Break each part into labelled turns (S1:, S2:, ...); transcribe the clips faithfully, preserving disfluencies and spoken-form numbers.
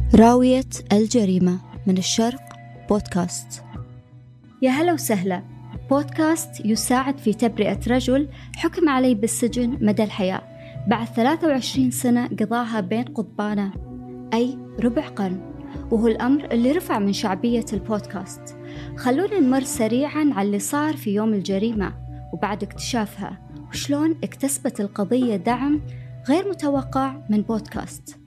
S1: راوية الجريمة من الشرق بودكاست. يا هلا وسهلا. بودكاست يساعد في تبرئة رجل حكم عليه بالسجن مدى الحياة بعد ثلاثة وعشرين سنة قضاها بين قضبانه، أي ربع قرن، وهو الأمر اللي رفع من شعبية البودكاست. خلونا نمر سريعاً على اللي صار في يوم الجريمة وبعد اكتشافها، وشلون اكتسبت القضية دعم غير متوقع من بودكاست.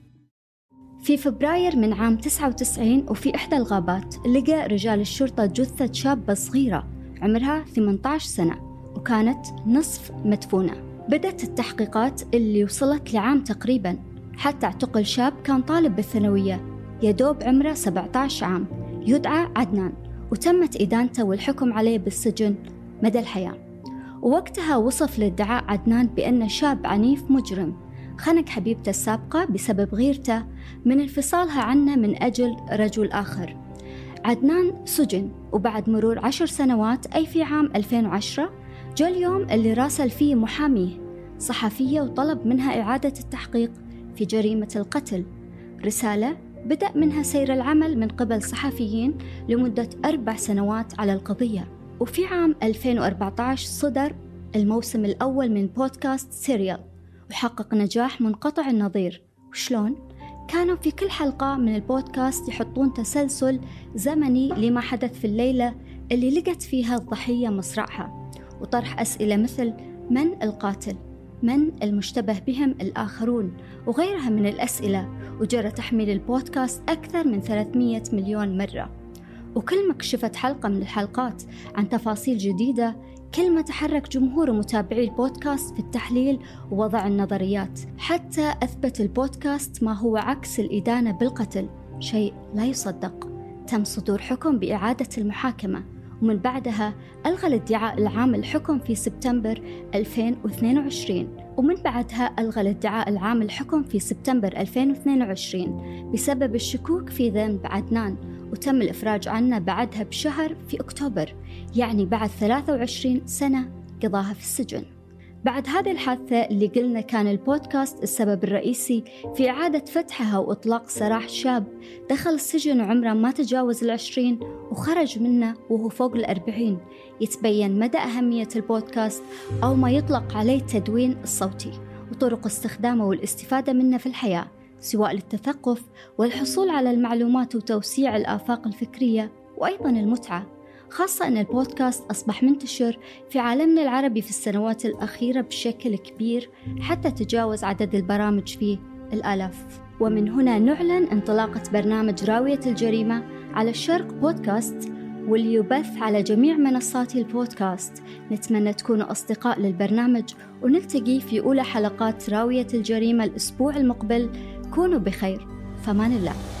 S1: في فبراير من عام تسعة وتسعين، وفي إحدى الغابات لقى رجال الشرطة جثة شابة صغيرة عمرها ثمانية عشر سنة وكانت نصف مدفونة. بدأت التحقيقات اللي وصلت لعام تقريباً حتى اعتقل شاب كان طالب بالثانوية يدوب عمره سبعة عشر عام يدعى عدنان، وتمت إدانته والحكم عليه بالسجن مدى الحياة. ووقتها وصف لادعاء عدنان بأنه شاب عنيف مجرم خنق حبيبته السابقة بسبب غيرته من انفصالها عنه من أجل رجل آخر. عدنان سجن، وبعد مرور عشر سنوات أي في عام ألفين وعشرة جاء اليوم اللي راسل فيه محاميه صحفية وطلب منها إعادة التحقيق في جريمة القتل. رسالة بدأ منها سير العمل من قبل صحفيين لمدة أربع سنوات على القضية. وفي عام ألفين وأربعة عشر صدر الموسم الأول من بودكاست سيريال وحقق نجاح منقطع النظير. وشلون؟ كانوا في كل حلقة من البودكاست يحطون تسلسل زمني لما حدث في الليلة اللي لقت فيها الضحية مصرعها، وطرح أسئلة مثل من القاتل؟ من المشتبه بهم الآخرون؟ وغيرها من الأسئلة. وجرى تحميل البودكاست أكثر من ثلاثمئة مليون مرة، وكل ما كشفت حلقة من الحلقات عن تفاصيل جديدة كل ما تحرك جمهور ومتابعي البودكاست في التحليل ووضع النظريات، حتى أثبت البودكاست ما هو عكس الإدانة بالقتل، شيء لا يصدق. تم صدور حكم بإعادة المحاكمة، ومن بعدها ألغى الادعاء العام الحكم في سبتمبر ألفين واثنين وعشرين، ومن بعدها ألغى الادعاء العام الحكم في سبتمبر ألفين واثنين وعشرين بسبب الشكوك في ذنب عدنان، وتم الإفراج عنه بعدها بشهر في أكتوبر، يعني بعد ثلاثة وعشرين سنة قضاها في السجن. بعد هذه الحادثة اللي قلنا كان البودكاست السبب الرئيسي في إعادة فتحها وإطلاق سراح شاب دخل السجن وعمره ما تجاوز العشرين وخرج منه وهو فوق الأربعين، يتبين مدى أهمية البودكاست أو ما يطلق عليه التدوين الصوتي وطرق استخدامه والاستفادة منه في الحياة، سواء للتثقف والحصول على المعلومات وتوسيع الآفاق الفكرية وأيضاً المتعة، خاصة أن البودكاست أصبح منتشر في عالمنا العربي في السنوات الأخيرة بشكل كبير حتى تجاوز عدد البرامج فيه الآلاف. ومن هنا نعلن انطلاقة برنامج راوية الجريمة على الشرق بودكاست، واللي يبث على جميع منصات البودكاست. نتمنى تكونوا أصدقاء للبرنامج ونلتقي في أولى حلقات راوية الجريمة الأسبوع المقبل. كونوا بخير، فمان الله.